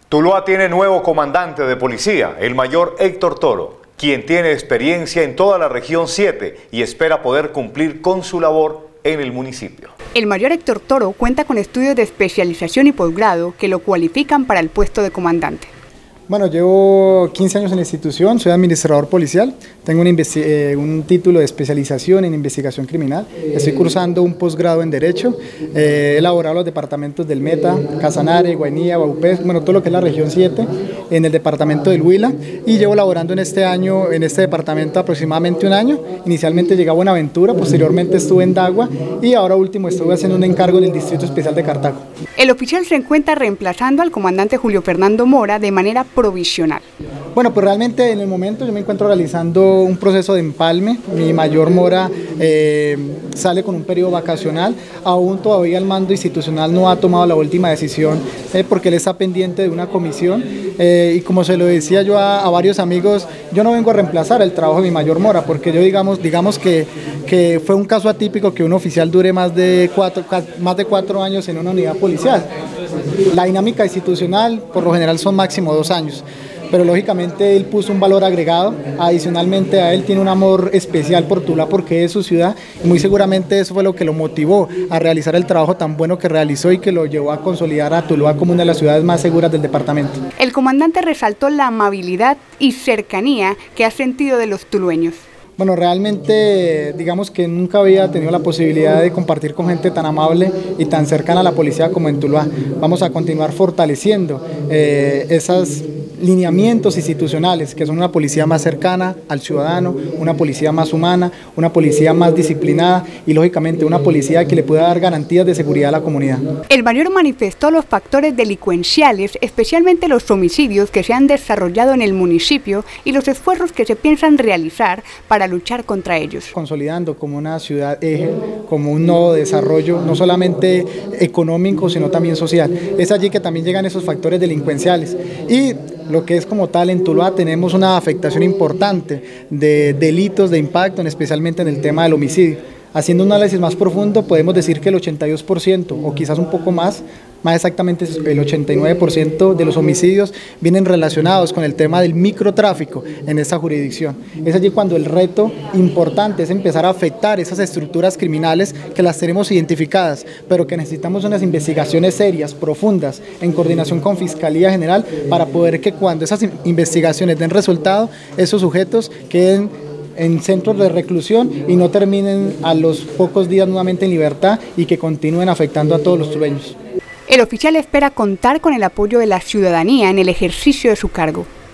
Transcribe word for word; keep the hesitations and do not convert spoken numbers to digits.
Tuluá tiene nuevo comandante de policía, el mayor Héctor Toro, quien tiene experiencia en toda la región siete y espera poder cumplir con su labor en el municipio. El mayor Héctor Toro cuenta con estudios de especialización y posgrado que lo cualifican para el puesto de comandante. Bueno, llevo quince años en la institución, soy administrador policial, tengo un, eh, un título de especialización en investigación criminal, estoy cursando un posgrado en Derecho, eh, he elaborado los departamentos del Meta, Casanare, Guainía, Baupés, bueno, todo lo que es la región siete, en el departamento del Huila, y llevo laborando en este año, en este departamento aproximadamente un año. Inicialmente llegué a Buenaventura, posteriormente estuve en Dagua y ahora último estuve haciendo un encargo en el Distrito Especial de Cartago. El oficial se encuentra reemplazando al comandante Julio Fernando Mora de manera provisional. Bueno, pues realmente en el momento yo me encuentro realizando un proceso de empalme. Mi mayor Mora eh, sale con un periodo vacacional, aún todavía el mando institucional no ha tomado la última decisión eh, porque él está pendiente de una comisión eh, y como se lo decía yo a, a varios amigos, yo no vengo a reemplazar el trabajo de mi mayor Mora, porque yo digamos, digamos que, que fue un caso atípico que un oficial dure más de, cuatro, más de cuatro años en una unidad policial. La dinámica institucional por lo general son máximo dos años. Pero lógicamente él puso un valor agregado, adicionalmente a él tiene un amor especial por Tuluá porque es su ciudad y muy seguramente eso fue lo que lo motivó a realizar el trabajo tan bueno que realizó y que lo llevó a consolidar a Tuluá como una de las ciudades más seguras del departamento. El comandante resaltó la amabilidad y cercanía que ha sentido de los tulueños. Bueno, realmente digamos que nunca había tenido la posibilidad de compartir con gente tan amable y tan cercana a la policía como en Tuluá. Vamos a continuar fortaleciendo eh, esos lineamientos institucionales que son una policía más cercana al ciudadano, una policía más humana, una policía más disciplinada y lógicamente una policía que le pueda dar garantías de seguridad a la comunidad. El mayor manifestó los factores delincuenciales, especialmente los homicidios que se han desarrollado en el municipio y los esfuerzos que se piensan realizar para luchar contra ellos. Consolidando como una ciudad eje, como un nodo de desarrollo, no solamente económico, sino también social. Es allí que también llegan esos factores delincuenciales y lo que es como tal en Tuluá tenemos una afectación importante de delitos de impacto, especialmente en el tema del homicidio. Haciendo un análisis más profundo podemos decir que el ochenta y dos por ciento o quizás un poco más, más exactamente el ochenta y nueve por ciento de los homicidios vienen relacionados con el tema del microtráfico en esta jurisdicción. Es allí cuando el reto importante es empezar a afectar esas estructuras criminales que las tenemos identificadas, pero que necesitamos unas investigaciones serias, profundas, en coordinación con Fiscalía General para poder que cuando esas investigaciones den resultado, esos sujetos queden en centros de reclusión y no terminen a los pocos días nuevamente en libertad y que continúen afectando a todos los tulueños. El oficial espera contar con el apoyo de la ciudadanía en el ejercicio de su cargo.